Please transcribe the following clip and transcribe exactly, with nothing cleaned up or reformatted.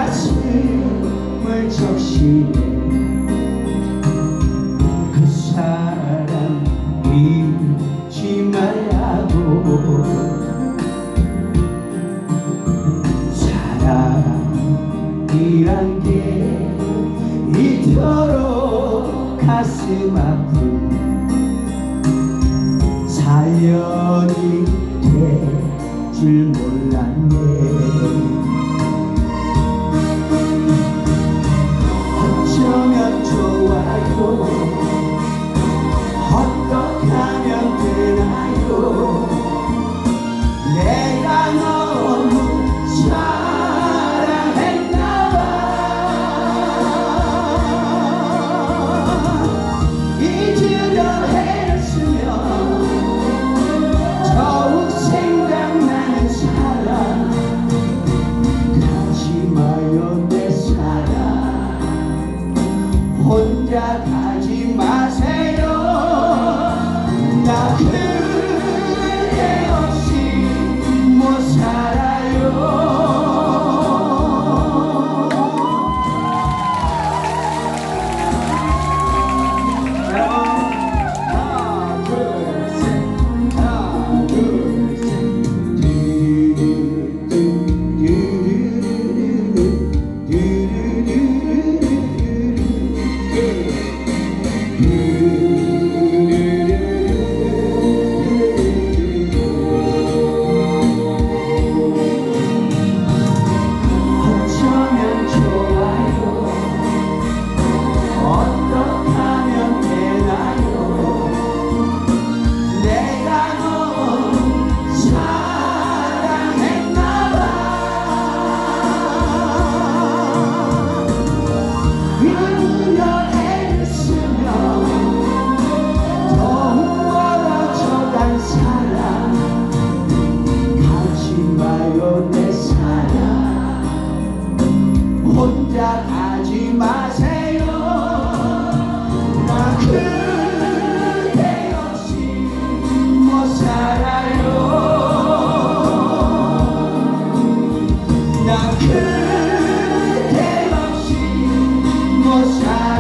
가슴을 적시네. 그 사람 잊지 말라고. 사랑이란 게 이토록 가슴 아픈 사연이 될 줄 몰랐네. 어쩌면 좋아요, 어떻게 하면 되나요. 내가 너무 사랑했나봐. 잊으려 했으면 더욱 생각나는 사람. 가지마요 내 사랑, 혼자 가지 마세요. 나 그대 없이 못 살아요. 하나 둘 셋, 하나 둘 셋. 어쩌면 좋아요, 어떻게 하면 되나요. 내가 너무 사랑했나봐. 잊으려 했으면 더욱 멀어져간 사랑. 가지마요 내 사랑, 혼자 가지 마세요. 나 그대 없이 못 살아요. 나 그대 없이 못 살아요.